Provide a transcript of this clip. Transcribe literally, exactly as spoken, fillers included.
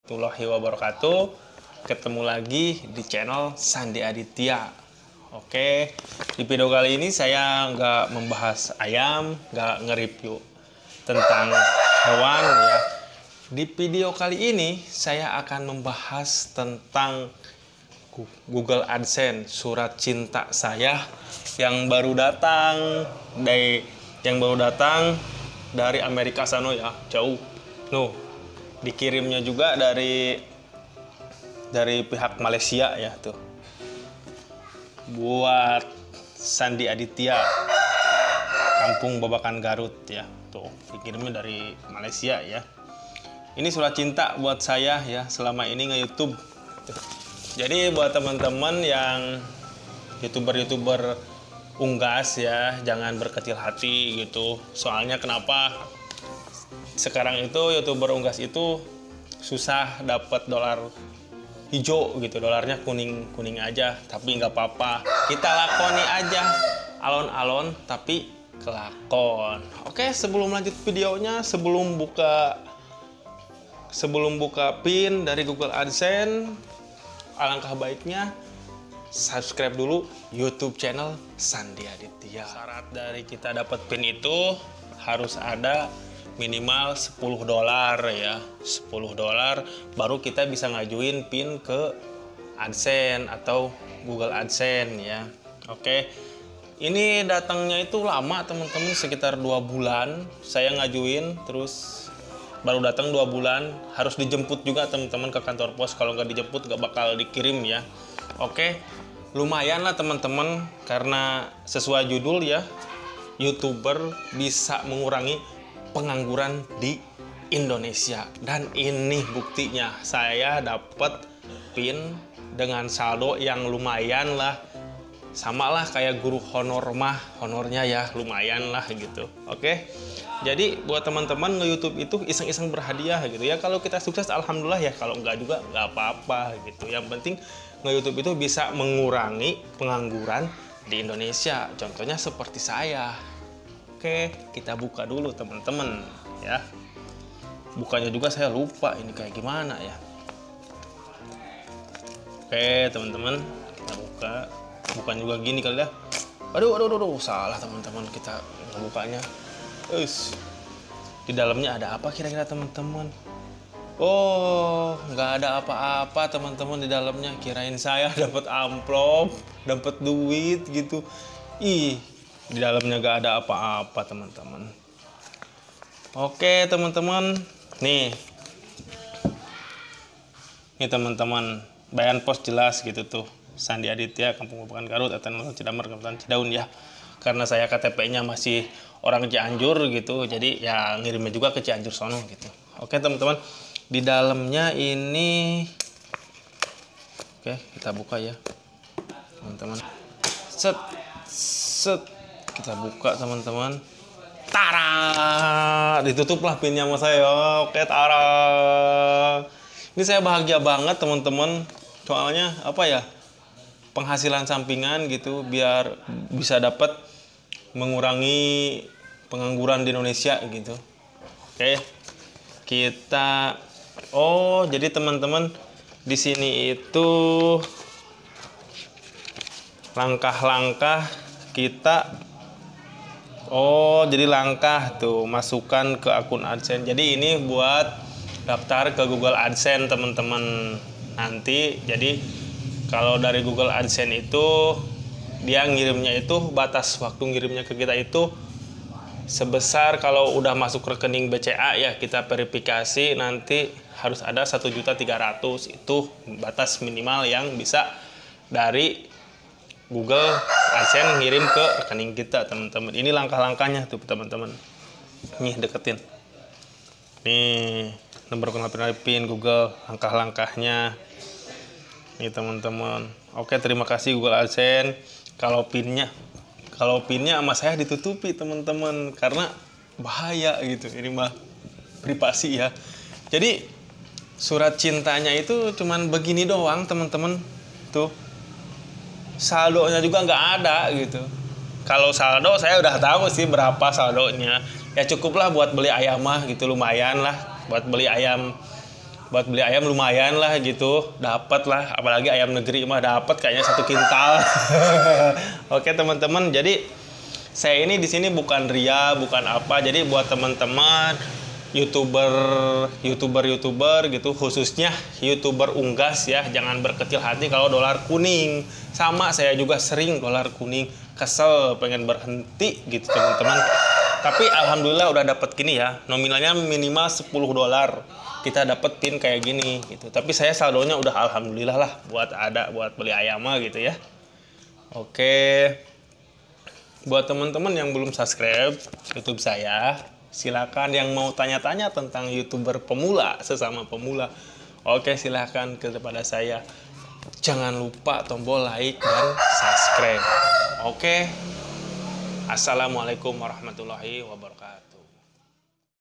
Warahmatullahi wabarakatuh. Ketemu lagi di channel Sandi Aditya. Oke, di video kali ini saya nggak membahas ayam, nggak nge-review tentang hewan ya. Di video kali ini saya akan membahas tentang Google AdSense, surat cinta saya yang baru datang dari yang baru datang dari Amerika sana ya, jauh. Nuh, dikirimnya juga dari dari pihak Malaysia ya tuh, buat Sandi Aditya, Kampung Babakan Garut ya, tuh dikirimnya dari Malaysia ya. Ini surat cinta buat saya ya selama ini nge-YouTube. Jadi buat teman-teman yang youtuber-youtuber unggas ya, jangan berkecil hati gitu. Soalnya kenapa? Sekarang itu youtuber unggas itu susah dapat dolar hijau gitu, dolarnya kuning kuning aja, tapi nggak apa-apa, kita lakoni aja, alon-alon tapi kelakon. Oke, sebelum lanjut videonya, sebelum buka sebelum buka pin dari Google AdSense, alangkah baiknya subscribe dulu YouTube channel Sandi Aditya. Syarat dari kita dapat pin itu harus ada minimal sepuluh dolar ya, sepuluh dolar baru kita bisa ngajuin pin ke AdSense atau Google AdSense ya. Oke, ini datangnya itu lama teman-teman, sekitar dua bulan saya ngajuin, terus baru datang dua bulan. Harus dijemput juga teman-teman ke kantor pos, kalau nggak dijemput nggak bakal dikirim ya. Oke, lumayan lah teman-teman, karena sesuai judul ya, YouTuber bisa mengurangi pengangguran di Indonesia, dan ini buktinya. Saya dapat pin dengan saldo yang lumayan lah, sama lah kayak guru honor mah, honornya ya lumayan lah gitu. Oke, jadi buat teman-teman nge-YouTube itu iseng-iseng berhadiah gitu ya. Kalau kita sukses alhamdulillah ya, kalau enggak juga nggak apa-apa gitu. Yang penting nge-YouTube itu bisa mengurangi pengangguran di Indonesia, contohnya seperti saya. Oke, kita buka dulu teman-teman ya. Bukanya juga saya lupa ini kayak gimana ya. Oke teman-teman, kita buka. Bukan juga gini kali ya. Aduh, aduh, aduh, aduh. Salah teman-teman, kita bukanya. Us, di dalamnya ada apa kira-kira teman-teman? Oh, nggak ada apa-apa teman-teman di dalamnya. Kirain saya dapat amplop, dapat duit gitu. Ih, di dalamnya gak ada apa-apa teman-teman. Oke teman-teman, nih nih teman-teman, bayan pos jelas gitu tuh, Sandi Aditya, Kampung Babakan Garut, Atan Cidamar, Kabupaten Cidaun ya. Karena saya K T P-nya masih orang Cianjur gitu, jadi ya ngirimnya juga ke Cianjur sono gitu. Oke teman-teman, di dalamnya ini, oke kita buka ya teman-teman. Set set kita buka teman-teman. Tara, ditutuplah pinnya sama saya. Oke, tara. Ini saya bahagia banget teman-teman, soalnya apa ya, penghasilan sampingan gitu biar bisa dapat mengurangi pengangguran di Indonesia gitu. Oke, kita oh jadi teman-teman di sini itu langkah-langkah kita. Oh, jadi langkah tuh masukkan ke akun AdSense. Jadi ini buat daftar ke Google AdSense teman-teman nanti. Jadi kalau dari Google AdSense itu dia ngirimnya itu, batas waktu ngirimnya ke kita itu sebesar, kalau udah masuk rekening B C A ya kita verifikasi nanti harus ada satu juta tiga ratus ribu. Itu batas minimal yang bisa dari Google AdSense ngirim ke rekening kita teman-teman. Ini langkah-langkahnya tuh teman-teman. Nih deketin. Nih nomor kenal pin Google, langkah-langkahnya. Nih teman-teman. Oke, terima kasih Google AdSense. Kalau pinnya, kalau pinnya sama saya ditutupi teman-teman, karena bahaya gitu. Ini mah privasi ya. Jadi surat cintanya itu cuman begini doang teman-teman. Tuh. Saldonya juga nggak ada gitu. Kalau saldo saya udah tahu sih berapa saldonya. Ya cukuplah buat beli ayam mah gitu, lumayan lah buat beli ayam buat beli ayam lumayan lah gitu, dapat lah, apalagi ayam negeri mah dapat kayaknya satu kintal. Oke teman-teman, jadi saya ini di sini bukan ria, bukan apa, jadi buat teman-teman youtuber youtuber youtuber gitu, khususnya youtuber unggas ya, jangan berkecil hati kalau dolar kuning. Sama saya juga sering dolar kuning, kesel pengen berhenti gitu teman-teman. Tapi alhamdulillah udah dapet gini ya, nominalnya minimal sepuluh dolar kita dapetin kayak gini gitu. Tapi saya saldonya udah alhamdulillah lah buat ada buat beli ayam gitu ya. Oke, buat teman-teman yang belum subscribe YouTube saya, silakan yang mau tanya-tanya tentang YouTuber pemula, sesama pemula, oke silakan kepada saya. Jangan lupa tombol like dan subscribe. Oke, assalamualaikum warahmatullahi wabarakatuh.